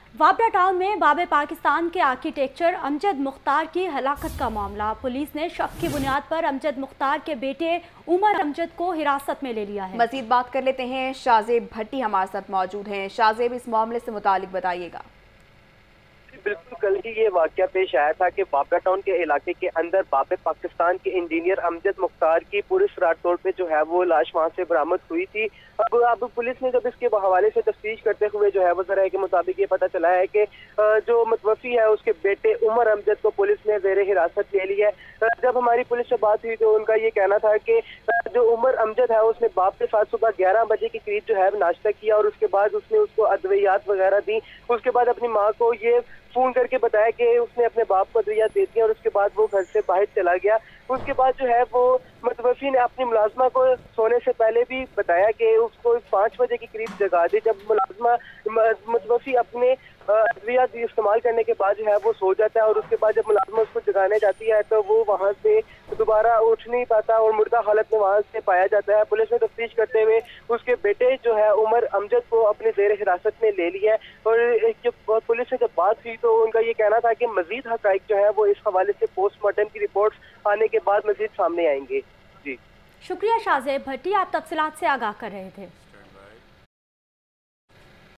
वाबरा town में बाबे पाकिस्तान के आर्किटेक्चर अमजद मुख्तार की हलाकत का मामला। पुलिस ने शक की बुनियाद पर अमजद मुख्तार के बेटे उमर अमजद को हिरासत में ले लिया है। मजीद बात कर लेते हैं, शाहजेब भट्टी हमारे साथ मौजूद हैं। शाहजेब, इस मामले से मुतालिक बताइएगा। बिल्कुल, कल ही ये वाकया पेश आया था कि बाबरा टाउन के इलाके के अंदर बाबे पाकिस्तान के इंजीनियर अमजद मुख्तार की पुलिस रात तौर पे जो है वो लाश वहां से बरामद हुई थी। अब पुलिस ने जब इसके हवाले से तफ्तीश करते हुए जो है वो जराये के मुताबिक ये पता चला है कि जो मुतवफ़ी है उसके बेटे उमर अमजद को पुलिस ने ज़ेरे हिरासत ले लिया है। जब हमारी पुलिस से बात हुई तो उनका ये कहना था कि जो उमर अमजद है उसने बाप के साथ सुबह 11 बजे के करीब जो है नाश्ता किया और उसके बाद उसने उसको अद्वियात वगैरह दी। उसके बाद अपनी माँ को ये फोन करके बताया कि उसने अपने बाप को अद्वियात दे दी और उसके बाद वो घर से बाहर चला गया। उसके बाद जो है वो मुतवफ़ी ने अपनी मुलाजमा को सोने से पहले भी बताया कि उसको 5 बजे के करीब जगा दी। जब मुतवफ़ी अपने अद्वियात इस्तेमाल करने के बाद जो है वो सो जाता है और उसके बाद जब मुलाजमा उसको जगाने जाती है तो वो वहाँ से दोबारा उठ नहीं पाता और मुर्दा हालत में वहाँ से पाया जाता है। पुलिस ने तफ्तीश करते हुए उसके बेटे जो है उमर अमजद को अपने ज़ेरे हिरासत में ले लिया है। और जब पुलिस से जब बात हुई तो उनका ये कहना था कि मजीद हक़ाइक़ जो है वो इस हवाले से पोस्टमार्टम की रिपोर्ट्स आने के बाद मजीद सामने आएंगे। जी शुक्रिया शाहजेब भट्टी, आप तफसीलात से आगाह कर रहे थे।